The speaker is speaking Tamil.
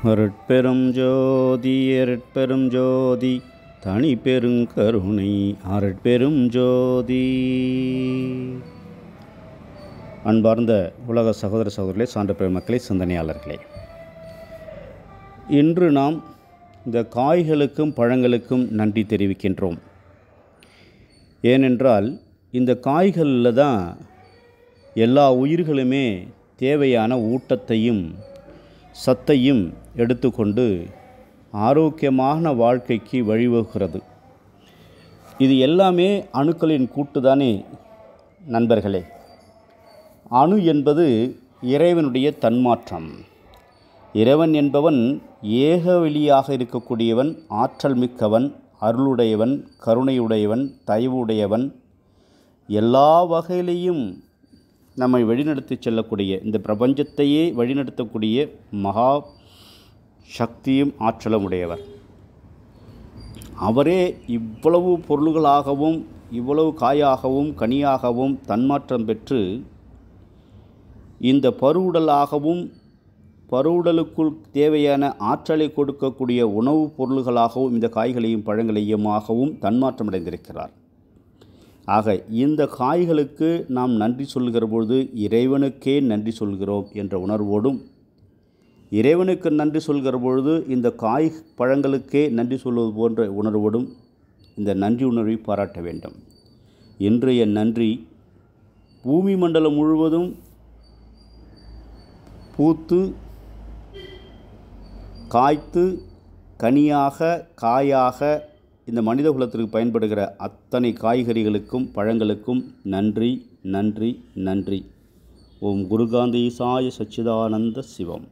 அருட்பெரும் ஜோதி அருட்பெரும் ஜோதி தனி பெருங்கருணை அருட்பெரும் ஜோதி. அன்பார்ந்த உலக சகோதர சகோதரிகளே, சான்ற பெருமக்களே, சிந்தனையாளர்களே, இன்று நாம் இந்த காய்களுக்கும் பழங்களுக்கும் நன்றி தெரிவிக்கின்றோம். ஏனென்றால் இந்த காய்களில் தான் எல்லா உயிர்களுமே தேவையான ஊட்டத்தையும் சத்தையும் எடுத்துக்கொண்டு ஆரோக்கியமான வாழ்க்கைக்கு வழிவகுக்கிறது. இது எல்லாமே அணுக்களின் கூட்டுதானே நண்பர்களே. அணு என்பது இறைவனுடைய தன்மாற்றம். இறைவன் என்பவன் ஏகவெளியாக இருக்கக்கூடியவன், ஆற்றல் மிக்கவன், அருளுடையவன், கருணையுடையவன், தயவுடையவன், எல்லா வகையிலையும் நம்மை வழிநடத்தி செல்லக்கூடிய, இந்த பிரபஞ்சத்தையே வழிநடத்தக்கூடிய மகா சக்தியும் ஆற்றலும் உடையவர். அவரே இவ்வளவு பொருள்களாகவும் இவ்வளவு காயாகவும் கனியாகவும் தன்மாற்றம் பெற்று இந்த பருவுடலாகவும் பருவுடலுக்குள் தேவையான ஆற்றலை கொடுக்கக்கூடிய உணவுப் பொருள்களாகவும் இந்த காய்களையும் பழங்களையுமாகவும் தன்மாற்றம் அடைந்திருக்கிறார். ஆக இந்த காய்களுக்கு நாம் நன்றி சொல்கிற பொழுது இறைவனுக்கே நன்றி சொல்கிறோம் என்ற உணர்வோடும், இறைவனுக்கு நன்றி சொல்கிற பொழுது இந்த காய் பழங்களுக்கே நன்றி சொல்வது போன்ற உணர்வோடும் இந்த நன்றி உணர்வை பாராட்ட வேண்டும். இன்றைய நன்றி பூமி மண்டலம் முழுவதும் பூத்து காய்த்து கனியாக காயாக இந்த மனித குலத்திற்கு பயன்படுகிற அத்தனை காய்கறிகளுக்கும் பழங்களுக்கும் நன்றி நன்றி நன்றி. ஓம் குருகாந்த ஈசாய சச்சிதானந்த சிவம்.